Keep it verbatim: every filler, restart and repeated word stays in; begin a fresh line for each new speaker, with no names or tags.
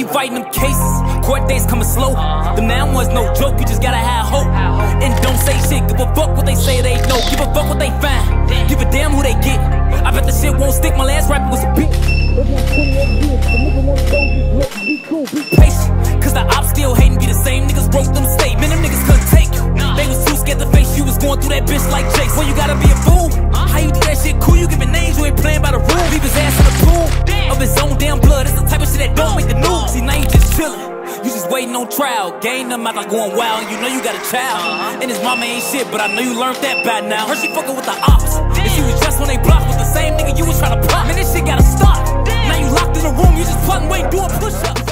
you fighting them cases. Court days coming slow. Them now ones no joke, you just gotta have hope. And don't say shit, give a fuck what they say they know. Give a fuck what they find, give a damn who they get. I bet the shit won't stick, my last rapper was a bitch. Be patient, cause the ops still hating, be the same niggas wrote them statements. Them niggas couldn't take you, they was too scared to face you. Was going through that bitch like Jace. Well, you gotta be a fool. How you do that shit cool? You giving names, you ain't playing by the rules. Leave his ass in the pool of his own damn blood. It's the type of shit that don't make the news. See, now you just chillin', you just waiting on trial. Gain them out like going wild, and you know you got a child. And his mama ain't shit, but I know you learned that by now. Heard she fucking with the ops, and she was just when they blocked with the same nigga you was trying to pop. Man, this shit gotta stop. Now you locked in a room, you just plotting, waiting, doing push-ups.